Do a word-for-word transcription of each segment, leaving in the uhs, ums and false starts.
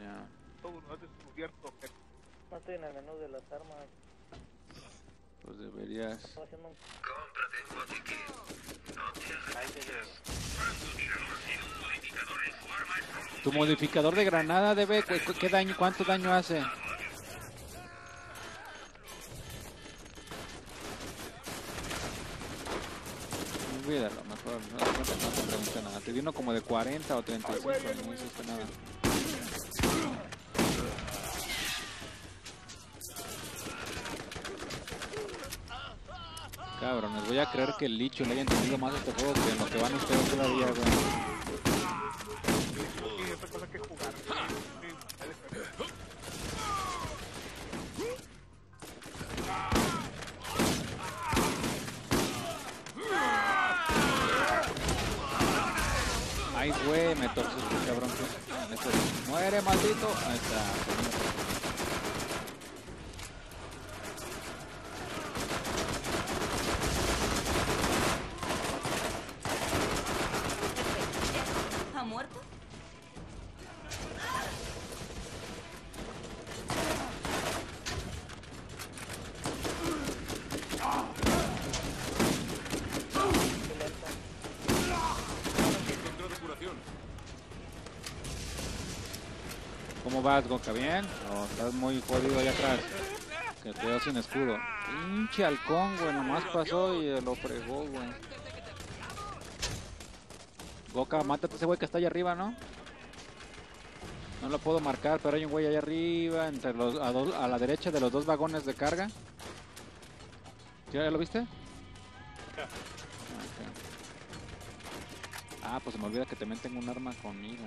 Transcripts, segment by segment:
Ya. Todo lo has descubierto. No estoy en el menú de las armas. Pues deberías. Estoy haciendo un... Cómprate botiquín. No te arrepentirás. Tu modificador de granada debe. ¿Qué daño? ¿Cuánto daño hace? Olvídalo, mejor no, no, te, no te pregunté nada. Te di uno como de cuarenta o treinta y cinco, no hiciste nada. Cabrón, les voy a creer que el Licho le haya entendido más este juego que en lo que van ustedes todavía, güey. Sí, otra cosa que jugar. Ay, güey, me torció este cabrón. Este, muere, maldito. Ahí está. ¿Ha muerto? ¿Cómo vas, Goka? ¿Bien? ¿O estás muy jodido allá atrás? Que te quedó sin escudo. Pinche halcón, güey, nomás pasó y lo fregó, güey. Goka, mátate a ese güey que está allá arriba, ¿no? No lo puedo marcar, pero hay un güey allá arriba, entre los, a, dos, a la derecha de los dos vagones de carga. ¿Ya lo viste? Ya. Okay. Ah, pues se me olvida que también tengo un arma conmigo.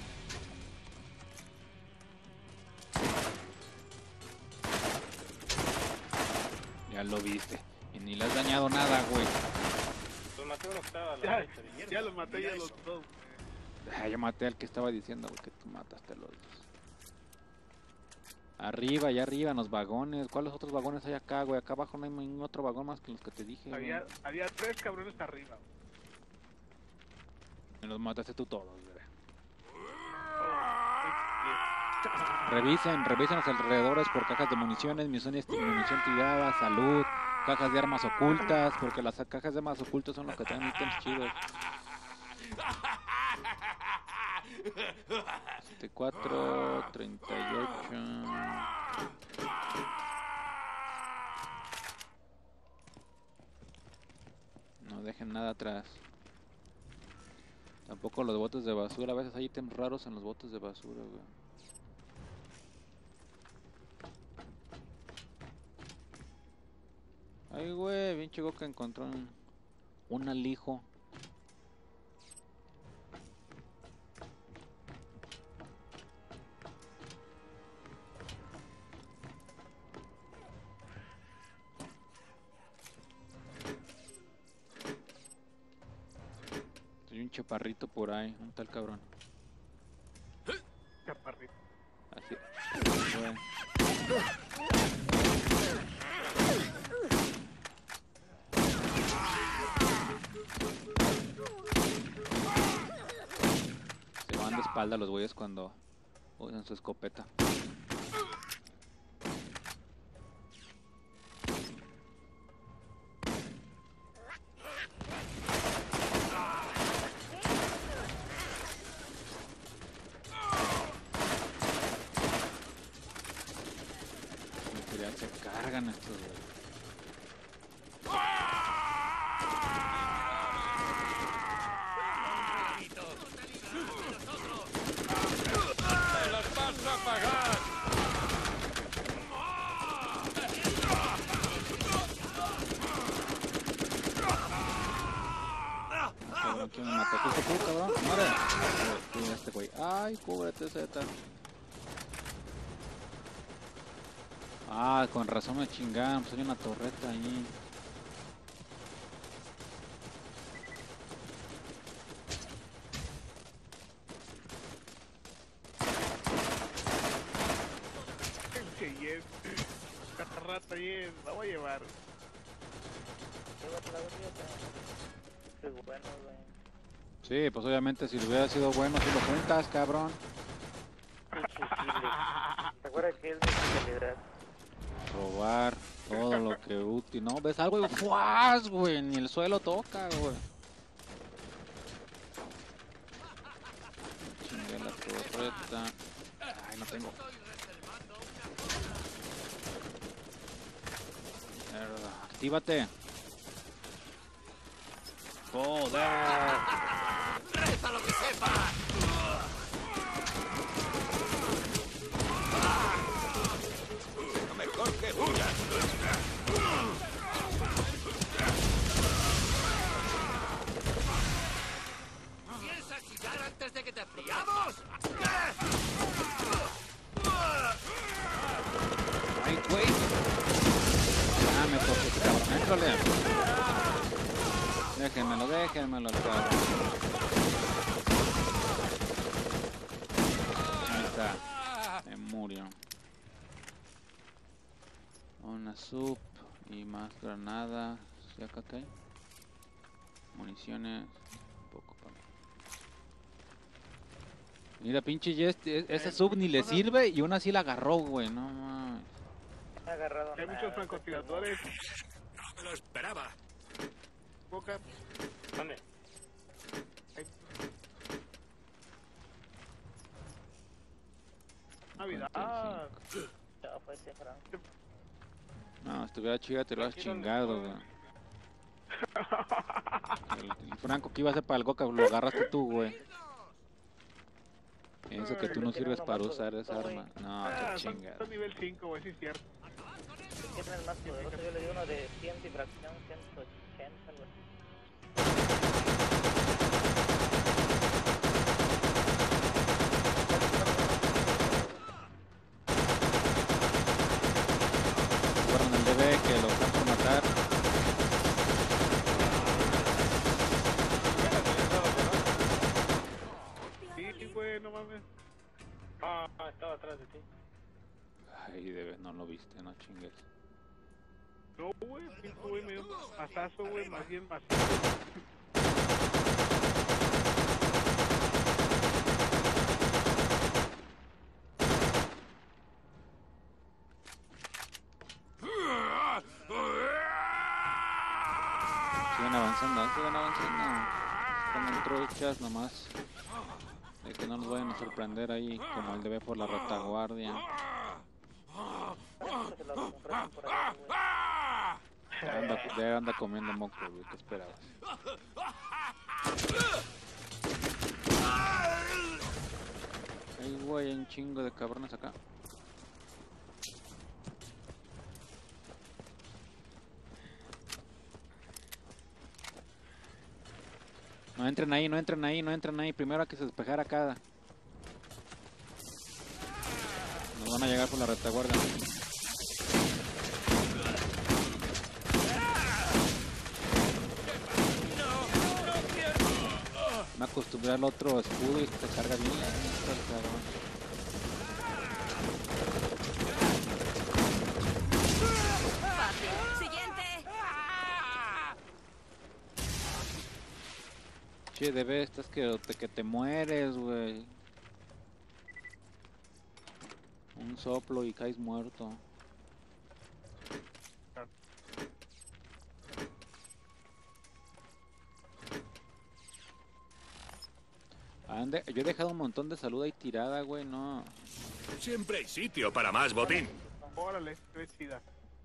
Ya lo viste. Y ni le has dañado nada, güey. Pues maté uno que estaba a la Ya, derecha de hierro. ya lo maté, ya los dos. Ah, yo maté al que estaba diciendo, güey, que tú mataste a los dos. Arriba, allá arriba, en los vagones. ¿Cuáles otros vagones hay acá, güey? Acá abajo no hay ningún otro vagón más que los que te dije, Había, güey. había tres cabrones arriba. Me los mataste tú todos, güey. Revisen, revisen los alrededores por cajas de municiones, munición, munición tirada, salud, cajas de armas ocultas, porque las cajas de armas ocultas son los que traen ítems chidos. setenta y cuatro, treinta y ocho. No dejen nada atrás. Tampoco los botes de basura, a veces hay ítems raros en los botes de basura, güey. Ay, güey, pinche Goka encontró un, un alijo. Hay un chaparrito por ahí, un tal cabrón. Chaparrito. Así. Bueno. Se van de espalda los güeyes cuando usan su escopeta. Se cargan estos güeyes. ¡Me los vas a pagar! Cabrón, ¿quién me mató? ¿Fuiste tú, cabrón? ¡Muere! Sí, este güey. ¡Ay, cúbrete, Z! Ah, con razón me chingaron, pues hay una torreta ahí. Que yes. Catarrata, yes. La voy a llevar. Llévate la gordita. Es bueno, güey. Sí, pues obviamente si hubiera sido bueno, si lo juntas, cabrón. Pinche ¿Te acuerdas que es mi especialidad? Robar todo lo que útil. No, ves algo y ¡fuas, güey! Ni el suelo toca, güey. Chingué la torreta. Ay, no tengo. Mierda. Actívate. Joder. ¡Reza lo que sepa! Lo mejor que huyas. ¿Piensas chillar antes de que te friamos? Ay, güey. Ah, me toqué, cabrón. Éntrale. Déjenmelo, déjenmelo, cabrón. Ahí está. Me murió. Una sub y más granadas. ¿Y acá qué hay? Municiones. Un poco para mí. Mira, pinche Jess, esa sub ni le sirve y una sí la agarró, güey. No mames. No he agarrado Hay nada. muchos francotiradores. No me lo esperaba. Boca. ¿Dónde? Navidad. Ya fue ese Franco. No, estuviera chida, te lo has Aquí donde chingado, estoy. güey. El, el Franco que iba a hacer para el Goka lo agarraste tú, güey. Eso que tú no sirves para usar esa arma. No, Ah, qué son, chingada. son nivel cinco, güey, sí es cierto. ¿Quién es el más poderoso? Yo le di uno de cien y fracción, ciento ochenta, algo así. Jugaron el D B que lo están por matar. Sí, güey, no mames. Ah, ah, estaba atrás de ti. Ay, D B, no lo viste, no chingues. No, güey, cinco, güey, me dio un mazazo, güey, más bien macizo. Siguen avanzando, siguen avanzando. Están truchas nomás. De que no nos vayan a sorprender ahí como el D B por la retaguardia. Parece que se lo compraron por ahí, güey. Ya anda, ya anda comiendo moco, güey, ¿qué esperabas? Ay, güey, hay un chingo de cabrones acá. No entren ahí, no entren ahí, no entren ahí. Primero hay que se despejar acá. Nos van a llegar por la retaguardia. Me acostumbré al otro escudo y se carga bien. Esto, cabrón. Fácil. Siguiente. Che, de vez estás que te, que te mueres, güey. Un soplo y caes muerto. Ande, yo he dejado un montón de salud ahí tirada, güey, no. Siempre hay sitio para más botín. Órale, qué chida.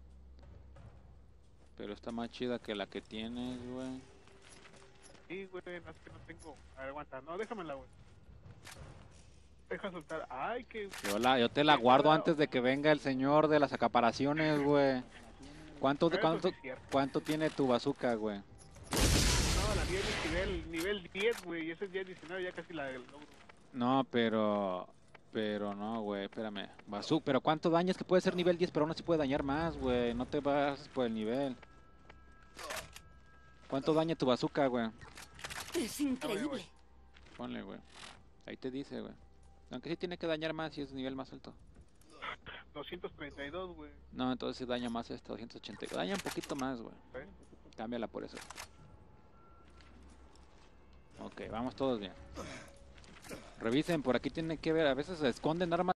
Pero está más chida que la que tienes, güey. Sí, güey, no es que no tengo. A ver, aguanta, no, déjamela, güey. Deja soltar. Ay, que. Yo, la, yo te la guardo antes de que venga el señor de las acaparaciones, güey. ¿Cuánto, Eso cuánto, sí es cierto. cuánto tiene tu bazooka, güey? No, la mía es nivel, nivel diez, güey, y ese es ya diecinueve, ya casi la logro. No, pero... Pero no, güey, espérame. Bazooka, pero ¿cuánto dañas? Que puede ser nivel diez, pero aún así puede dañar más, güey. No te vas por el nivel. ¿Cuánto daña tu bazooka, güey? Es increíble. Ponle, güey. Ahí te dice, güey. Aunque sí tiene que dañar más si es nivel más alto. doscientos treinta y dos, güey. No, entonces sí daña más esta, doscientos ochenta. Daña un poquito más, güey. ¿Eh? Cámbiala por eso. Ok, vamos todos bien. Revisen, por aquí tienen que ver, a veces se esconden armas.